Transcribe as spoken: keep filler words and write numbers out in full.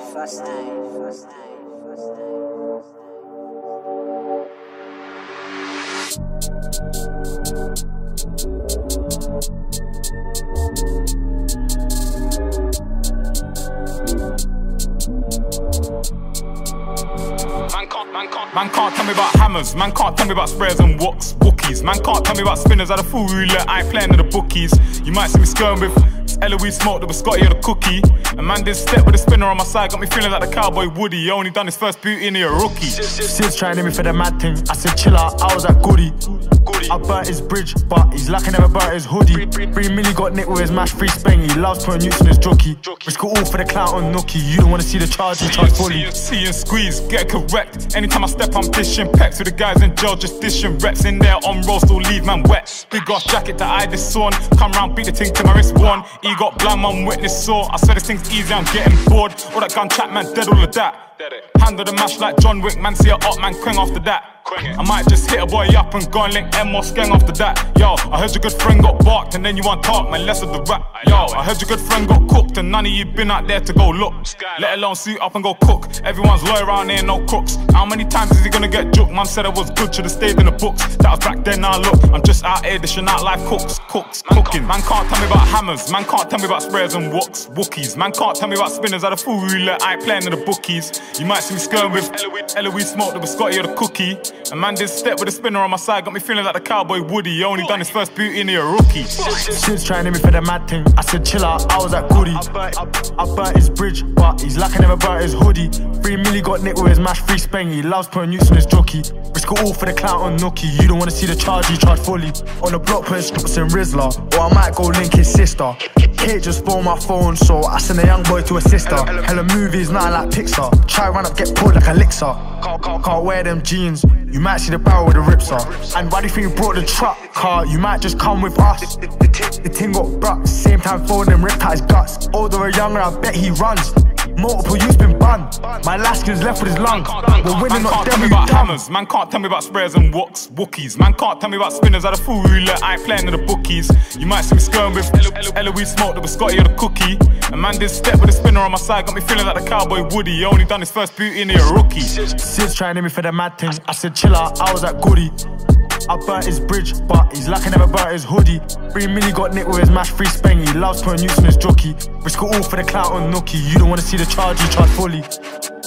First name, first name, first name. Man can't, man can't, man can't tell me about hammers. Man can't tell me about sprayers and walks, bookies. Man can't tell me about spinners at a full roulette. I ain't playing to the bookies. You might see me skirting with Eloise smoke that was Scotty or the cookie. A man did step with a spinner on my side, got me feeling like the cowboy Woody. He only done his first boot in, he a rookie. Sid's trying to hit me for the mad thing. I said chill out, I was at Goody. I burnt his bridge, but he's lucky never burnt his hoodie. Three milli got nicked with his mash free spangy. He loves putting use in his jockey. Risk it all for the clout on nookie. You don't wanna see the charge, you charge fully. See and squeeze, get correct. Anytime I step, I'm dishing pecs with the guys in jail, just dishing reps in there on roll, still leave man wet. Big ass jacket that I disown. Come round, beat the thing till my wrist worn. He got blind, man, witness saw. I swear this thing's easy, I'm getting bored. All that gun chat, man, dead all of that. Handle the mash like John Wick, man, see a up, man, quang after that. I might just hit a boy up and go and link M or Skeng after that. Yo, I heard your good friend got barked and then you want talk, man, less of the rap. Yo, I heard your good friend got cooked and none of you been out there to go look. Let alone suit up and go cook. Everyone's loyal around here, no cooks. How many times is he gonna get juked? Man said I was good, should've stayed in the books. That was back then, now look, I'm just out here dishing out life cooks, cooks, cooking. Man can't tell me about hammers, man can't tell me about sprayers and walks, wookies. Man can't tell me about spinners at a full roulette, I ain't playing to the bookies. You might see me skirting with Eloise smoke that was Scotty or the cookie. A man did step with a spinner on my side, got me feeling like the cowboy Woody. He only done his first boot in, he a rookie. Sid's trying to hit me for the mad thing. I said chill out, I was at Goody. I burnt his bridge, but he's lucky never burnt his hoodie. Three milli got nicked with his mash free spangy. He loves putting use in his jockey. Risk it all for the clout on nookie. You don't wanna see the charge, you charge fully. On the block putting strips in Rizzler, or I might go link his sister. Kate just phoned my phone, so I send a young boy to a sister. Hella movies, nothing like Pixar. Try run up, get pulled like Elixir. Can't, can't, can't wear them jeans. You might see the barrel with the rips are. And why do you think you brought the truck car? You might just come with us. The ting got brucked, same time phone and ripped out his guts. Older or younger, I bet he runs. Multiple youths been banned. My last kid's left with his lung. We're winning, not them, you dumb. Hammers. Man can't tell me about sprayers and walks, wookies. Man can't tell me about spinners at a full roulette, I ain't playing to the bookies. You might see me skirting with Eloise smoke that was Scotty or the cookie. A man did step with a spinner on my side, got me feeling like the cowboy Woody. He only done his first boot in, he a rookie. Sid's trying to hit me for the mad thing. I said chill out, I was at Goody. I burnt his bridge, but he's lucky never burnt his hoodie. Three milli got nicked with his mash free spangy. He loves putting use in his jockey. Risk it all for the clout on nookie. You don't wanna see the charge, you charge fully.